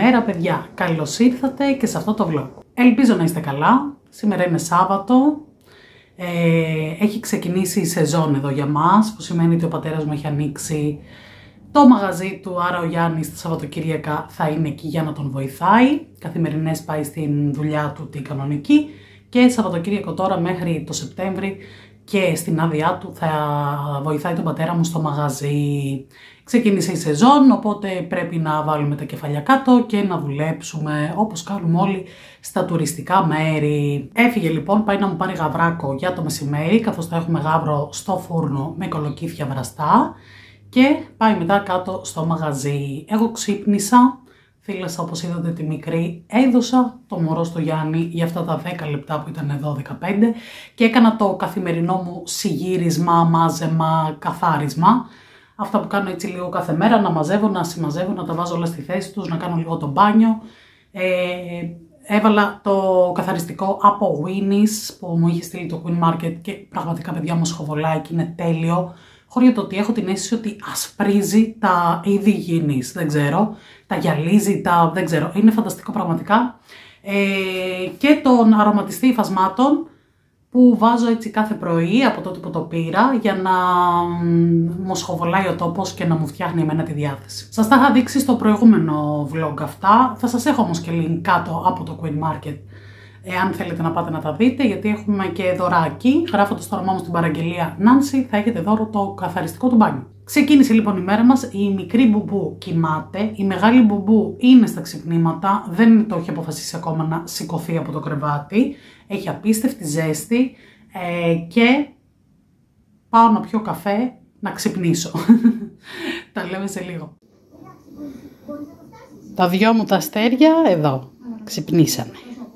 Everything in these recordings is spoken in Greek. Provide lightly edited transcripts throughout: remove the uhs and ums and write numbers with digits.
Καλημέρα παιδιά, καλώς ήρθατε και σε αυτό το vlog. Ελπίζω να είστε καλά. Σήμερα είναι Σάββατο. Έχει ξεκινήσει η σεζόν εδώ για μας, που σημαίνει ότι ο πατέρας μου έχει ανοίξει το μαγαζί του, άρα ο Γιάννης τα Σαββατοκύριακα θα είναι εκεί για να τον βοηθάει. Καθημερινές πάει στην δουλειά του την κανονική και Σαββατοκύριακο τώρα μέχρι το Σεπτέμβρη και στην άδειά του θα βοηθάει τον πατέρα μου στο μαγαζί. Ξεκίνησε η σεζόν, οπότε πρέπει να βάλουμε τα κεφαλιά κάτω και να δουλέψουμε όπως κάνουμε όλοι στα τουριστικά μέρη. Έφυγε λοιπόν, πάει να μου πάρει γαβράκο για το μεσημέρι, καθώς θα έχουμε γάβρο στο φούρνο με κολοκύθια βραστά και πάει μετά κάτω στο μαγαζί. Εγώ ξύπνησα, θύλασα όπως είδατε τη μικρή, έδωσα το μωρό στο Γιάννη για αυτά τα 10 λεπτά που ήταν εδώ, 15, και έκανα το καθημερινό μου συγύρισμα, μάζεμα, καθάρισμα. Αυτά που κάνω έτσι λίγο κάθε μέρα, να μαζεύω, να συμμαζεύω, να τα βάζω όλα στη θέση τους, να κάνω λίγο το μπάνιο. Έβαλα το καθαριστικό από Winnie's που μου είχε στείλει το Queen Market και πραγματικά παιδιά μου σχοβολάει και είναι τέλειο. Χωρίς το ότι έχω την αίσθηση ότι ασπρίζει τα είδη υγιεινής, δεν ξέρω, τα γυαλίζει, δεν ξέρω, είναι φανταστικό πραγματικά. Και τον αρωματιστή υφασμάτων που βάζω έτσι κάθε πρωί από τότε που το πήρα για να μου σχοβολάει ο τόπος και να μου φτιάχνει εμένα τη διάθεση. Σας τα είχα δείξει στο προηγούμενο vlog αυτά, θα σας έχω όμως και link κάτω από το Queen Market εάν θέλετε να πάτε να τα δείτε, γιατί έχουμε και δωράκι. Γράφοντας το όνομά μου στην παραγγελία Nancy θα έχετε δώρο το καθαριστικό του μπάνιου. Ξεκίνησε λοιπόν η μέρα μας, η μικρή μπουμπού κοιμάται, η μεγάλη μπουμπού είναι στα ξυπνήματα, δεν το έχει αποφασίσει ακόμα να σηκωθεί από το κρεβάτι, έχει απίστευτη ζέστη και πάω να πιω καφέ να ξυπνήσω. Τα λέμε σε λίγο. Τα δυο μου τα αστέρια εδώ ξυπνήσανε.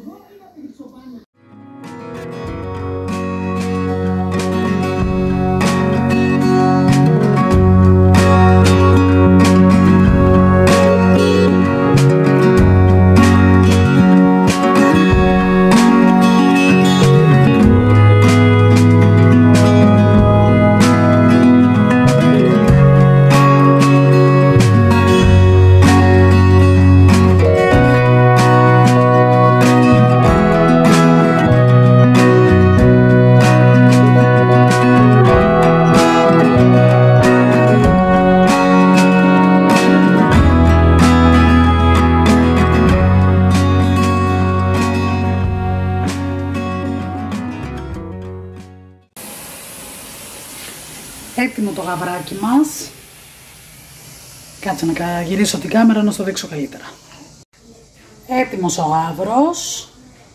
Έτοιμο το γαβράκι μας. Κάτσε να γυρίσω την κάμερα να στο δείξω καλύτερα. Έτοιμος ο γάβρος.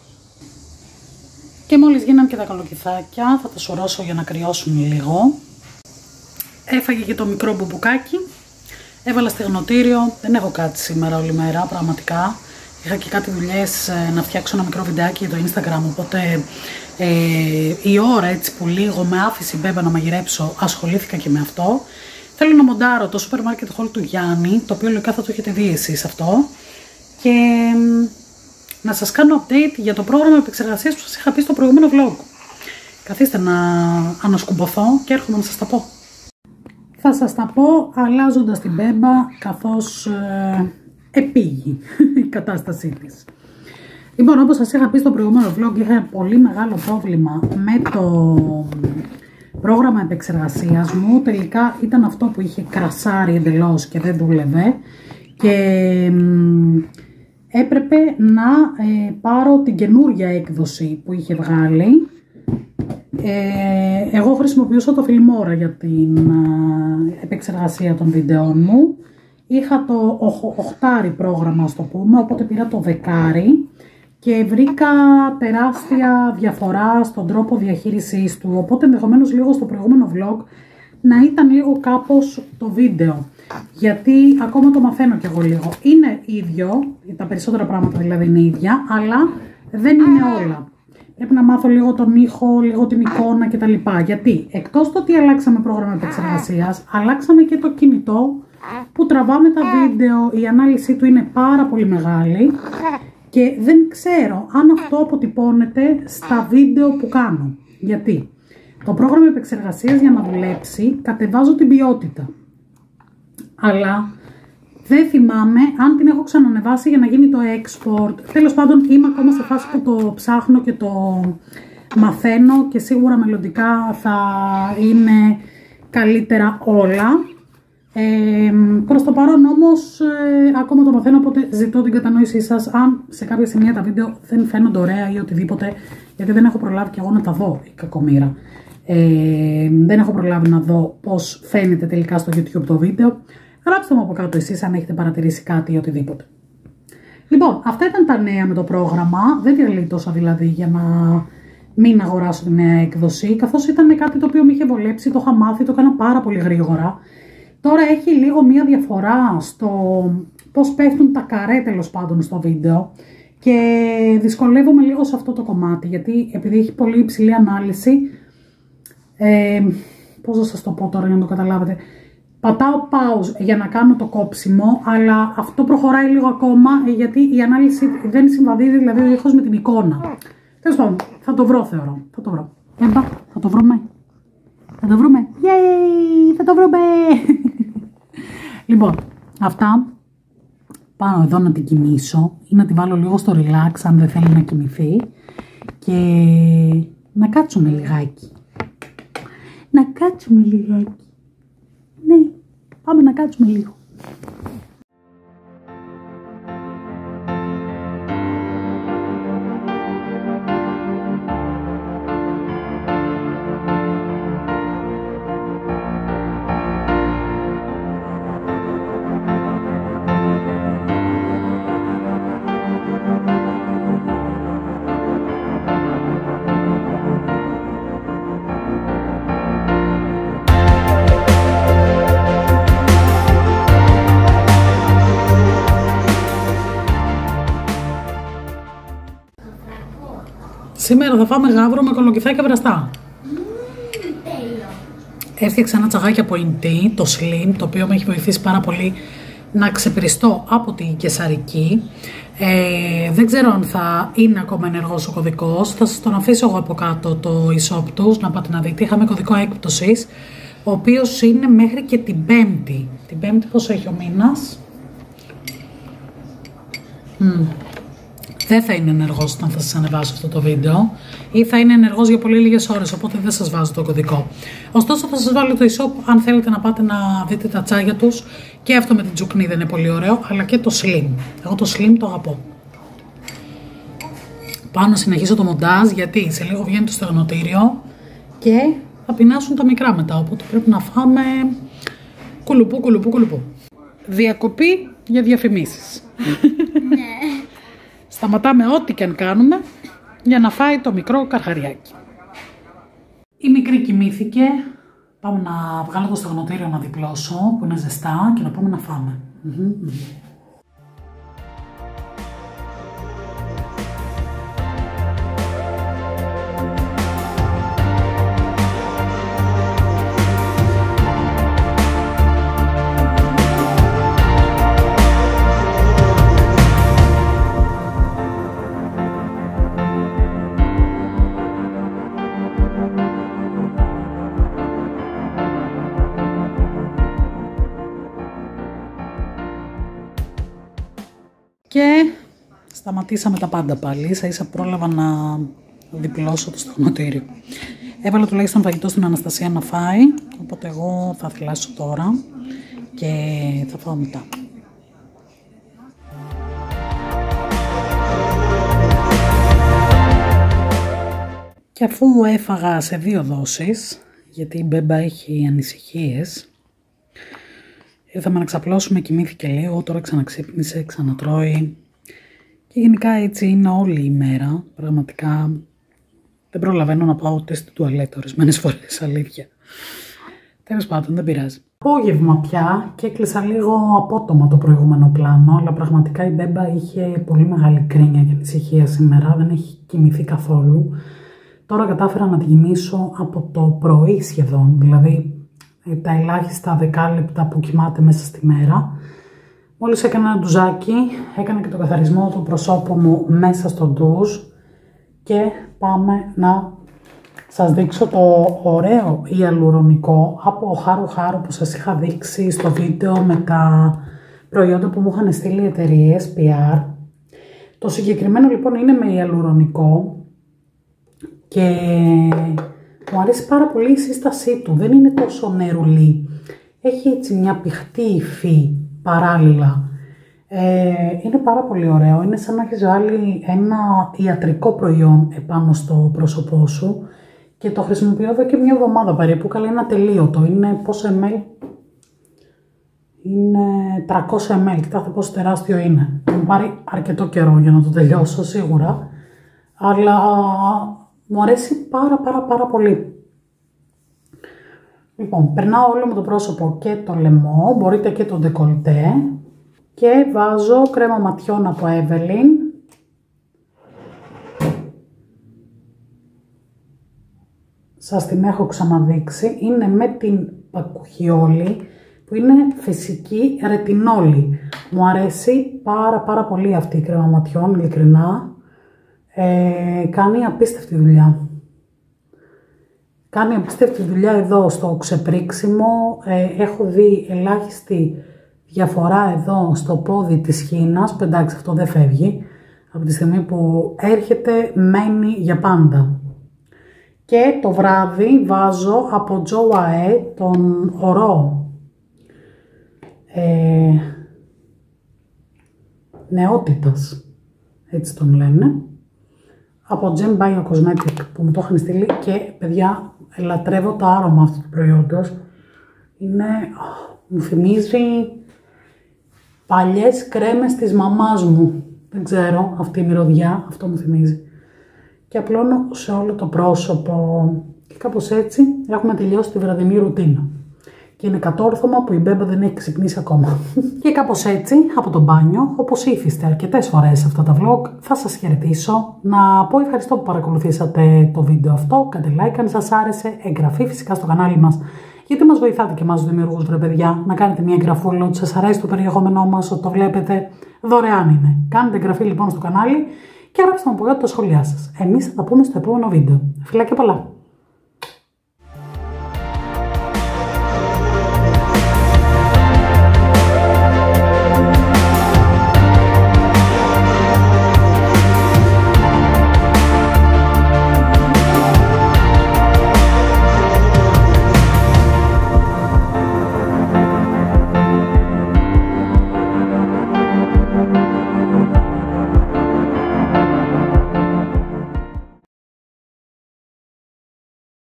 Και μόλις γίνανε και τα κολοκυθάκια θα τα σωρώσω για να κρυώσουν λίγο. Έφαγε και το μικρό μπουμπουκάκι. Έβαλα στεγνοτήριο. Δεν έχω κάτι σήμερα όλη μέρα πραγματικά. Είχα και κάτι δουλειές να φτιάξω ένα μικρό βιντεάκι για το Instagram, οπότε η ώρα έτσι που λίγο με άφησε η μπέμπα να μαγειρέψω ασχολήθηκα και με αυτό. Θέλω να μοντάρω το Super Market Haul του Γιάννη, το οποίο λογικά θα το έχετε δει εσείς αυτό, και να σας κάνω update για το πρόγραμμα επεξεργασίας που σας είχα πει στο προηγούμενο vlog. Καθίστε να ανασκουμποθώ και έρχομαι να σας τα πω. Θα σας τα πω αλλάζοντας την μπέμπα καθώς επήγει η κατάστασή της. Λοιπόν, όπως σας είχα πει στο προηγούμενο vlog, είχα πολύ μεγάλο πρόβλημα με το πρόγραμμα επεξεργασίας μου. Τελικά ήταν αυτό που είχε κρασάρει εντελώς και δεν δούλευε και έπρεπε να πάρω την καινούρια έκδοση που είχε βγάλει. Εγώ χρησιμοποιούσα το Filmora για την επεξεργασία των βίντεών μου. Είχα το 8 πρόγραμμα, ας το πούμε, οπότε πήρα το 10 και βρήκα τεράστια διαφορά στον τρόπο διαχείρισης του, οπότε ενδεχομένως λίγο στο προηγούμενο vlog να ήταν λίγο κάπως το βίντεο, γιατί ακόμα το μαθαίνω κι εγώ λίγο. Είναι ίδιο, τα περισσότερα πράγματα δηλαδή είναι ίδια, αλλά δεν είναι όλα. Πρέπει να μάθω λίγο τον ήχο, λίγο την εικόνα κτλ. Γιατί εκτός το ότι αλλάξαμε πρόγραμμα επεξεργασίας, αλλάξαμε και το κινητό που τραβάμε τα βίντεο, η ανάλυση του είναι πάρα πολύ μεγάλη και δεν ξέρω αν αυτό αποτυπώνεται στα βίντεο που κάνω. Γιατί το πρόγραμμα επεξεργασίας για να δουλέψει κατεβάζω την ποιότητα, αλλά Δεν θυμάμαι αν την έχω ξανανεβάσει για να γίνει το export. Τέλος πάντων, είμαι ακόμα σε φάση που το ψάχνω και το μαθαίνω και σίγουρα μελλοντικά θα είναι καλύτερα όλα. Προς το παρόν όμως ακόμα το μαθαίνω, οπότε ζητώ την κατανόησή σας αν σε κάποια σημεία τα βίντεο δεν φαίνονται ωραία ή οτιδήποτε, γιατί δεν έχω προλάβει και εγώ να τα δω, η κακομοίρα. Δεν έχω προλάβει να δω πώς φαίνεται τελικά στο YouTube το βίντεο. Γράψτε μου από κάτω εσείς αν έχετε παρατηρήσει κάτι ή οτιδήποτε. Λοιπόν, αυτά ήταν τα νέα με το πρόγραμμα. Δεν τη γλίτωσα δηλαδή για να μην αγοράσω τη νέα έκδοση, καθώς ήταν κάτι το οποίο με είχε βολέψει, το είχα μάθει, το έκανα πάρα πολύ γρήγορα. Τώρα έχει λίγο μία διαφορά στο πώς πέφτουν τα καρέ τέλος πάντων στο βίντεο και δυσκολεύομαι λίγο σε αυτό το κομμάτι, γιατί επειδή έχει πολύ υψηλή ανάλυση, πώς θα σας το πω τώρα για να το καταλάβετε, πατάω pause για να κάνω το κόψιμο, αλλά αυτό προχωράει λίγο ακόμα γιατί η ανάλυση δεν συμβαδίζει δηλαδή ο ήχος με την εικόνα. Τέλος πάντων, θα το βρω θεωρώ, θα το βρω. Θα το βρούμε. Θα το βρούμε. Yay! Θα το βρούμε! Λοιπόν, αυτά. Πάω εδώ να την κοιμήσω ή να την βάλω λίγο στο relax αν δεν θέλει να κοιμηθεί και να κάτσουμε λιγάκι. Να κάτσουμε λιγάκι. Ναι, πάμε να κάτσουμε λίγο. Σήμερα θα φάμε γάβρο με κολοκυθάκια βραστά. Έφτιαξα ένα τσαγάκι από Inti, το Slim, το οποίο με έχει βοηθήσει πάρα πολύ να ξεπεριστώ από την κεσαρική. Δεν ξέρω αν θα είναι ακόμα ενεργός ο κωδικός. Θα σας τον αφήσω εγώ από κάτω το e-shop τους, να πάτε να δείτε. Είχαμε κωδικό έκπτωσης, ο οποίος είναι μέχρι και την Πέμπτη. Την Πέμπτη πόσο έχει ο μήνας? Δεν θα είναι ενεργός όταν θα σας ανεβάσω αυτό το βίντεο ή θα είναι ενεργός για πολύ λίγες ώρες, οπότε δεν σας βάζω το κωδικό. Ωστόσο θα σας βάλω το e-shop αν θέλετε να πάτε να δείτε τα τσάγια τους, και αυτό με την τσουκνίδα είναι πολύ ωραίο, αλλά και το Slim. Εγώ το Slim το αγαπώ. Πάω να συνεχίσω το μοντάζ γιατί σε λίγο βγαίνει το στεγνοτήριο και θα πεινάσουν τα μικρά μετά, οπότε πρέπει να φάμε κουλουπού. Διακοπή για διαφημίσεις. Ναι. Σταματάμε ό,τι και αν κάνουμε για να φάει το μικρό καρχαριάκι. Η μικρή κοιμήθηκε. Πάμε να βγάλω το στεγνοτήριο να διπλώσω που είναι ζεστά και να πάμε να φάμε. Και σταματήσαμε τα πάντα πάλι, ίσα πρόλαβα να διπλώσω το στεγνοτήριο. Έβαλα τουλάχιστον φαγητό στην Αναστασία να φάει, οπότε εγώ θα θυλάσω τώρα και θα φάω μετά. Και αφού έφαγα σε 2 δόσεις, γιατί η Μπέμπα έχει ανησυχίες, ήρθαμε να ξαπλώσουμε, κοιμήθηκε λίγο, τώρα ξαναξύπνησε, ξανατρώει. Και γενικά έτσι είναι όλη η μέρα. Πραγματικά δεν προλαβαίνω να πάω ούτε στην τουαλέτα ορισμένες φορές, αλήθεια. Τέλος πάντων, δεν πειράζει. Απόγευμα πια και έκλεισα λίγο απότομα το προηγούμενο πλάνο, αλλά πραγματικά η Μπέμπα είχε πολύ μεγάλη κρίνια και ανησυχία σήμερα, δεν έχει κοιμηθεί καθόλου. Τώρα κατάφερα να τη γυμίσω από το πρωί σχεδόν, δηλαδή τα ελάχιστα 10 λεπτά που κοιμάται μέσα στη μέρα. Μόλις έκανα ένα ντουζάκι, έκανα και το καθαρισμό του προσώπου μου μέσα στο ντουζ και πάμε να σας δείξω το ωραίο ιαλουρονικό από Χάρου Χάρου που σας είχα δείξει στο βίντεο με τα προϊόντα που μου είχαν στείλει εταιρείες PR. Το συγκεκριμένο λοιπόν είναι με ιαλουρονικό και μου αρέσει πάρα πολύ η σύστασή του. Δεν είναι τόσο νερουλή. Έχει έτσι μια πηχτή υφή παράλληλα. Είναι πάρα πολύ ωραίο. Είναι σαν να έχεις βάλει ένα ιατρικό προϊόν επάνω στο πρόσωπό σου και το χρησιμοποιώ εδώ και μια εβδομάδα περίπου. Καλά, είναι ατελείωτο. Είναι πόσο ml? Είναι 300 ml. Κοιτάξτε πόσο τεράστιο είναι. Θα μου πάρει αρκετό καιρό για να το τελειώσω σίγουρα. Αλλά μου αρέσει πάρα πολύ. Λοιπόν, περνάω όλο με το πρόσωπο και το λαιμό. Μπορείτε και το ντεκολτέ. Και βάζω κρέμα ματιών από Evelyn. Σας την έχω ξαναδείξει. Είναι με την πακουχιόλη που είναι φυσική ρετινόλη. Μου αρέσει πάρα πολύ αυτή η κρέμα ματιών, ειλικρινά. Κάνει απίστευτη δουλειά. Κάνει απίστευτη δουλειά εδώ στο ξεπρίξιμο. Έχω δει ελάχιστη διαφορά εδώ στο πόδι της χήνας, που εντάξει αυτό δεν φεύγει. Από τη στιγμή που έρχεται μένει για πάντα. Και το βράδυ βάζω από Joae τον ορό νεότητας, έτσι τον λένε, από Gem Bio Cosmetic που μου το είχαν στείλει και παιδιά λατρεύω το άρωμα αυτού του προϊόντος. Είναι, μου θυμίζει παλιές κρέμες της μαμάς μου. Δεν ξέρω, αυτή η μυρωδιά, αυτό μου θυμίζει. Και απλώνω σε όλο το πρόσωπο. Και κάπως έτσι έχουμε τελειώσει τη βραδινή ρουτίνα. Και είναι κατόρθωμα που η Μπέμπα δεν έχει ξυπνήσει ακόμα. Και κάπως έτσι, από το μπάνιο, όπως ήθιστε αρκετές φορές σε αυτά τα vlog, θα σας χαιρετήσω. Να πω ευχαριστώ που παρακολουθήσατε το βίντεο αυτό. Κάντε like αν σας άρεσε. Εγγραφή φυσικά στο κανάλι μας. Γιατί μας βοηθάτε και εμάς τους δημιουργούς, ρε παιδιά, να κάνετε μια εγγραφούλα, ότι σας αρέσει το περιεχόμενό μας, ότι το βλέπετε. Δωρεάν είναι. Κάντε εγγραφή λοιπόν στο κανάλι και γράψτε μου από κάτω τα σχόλιά σας. Εμείς θα τα πούμε στο επόμενο βίντεο. Φιλάκια πολλά!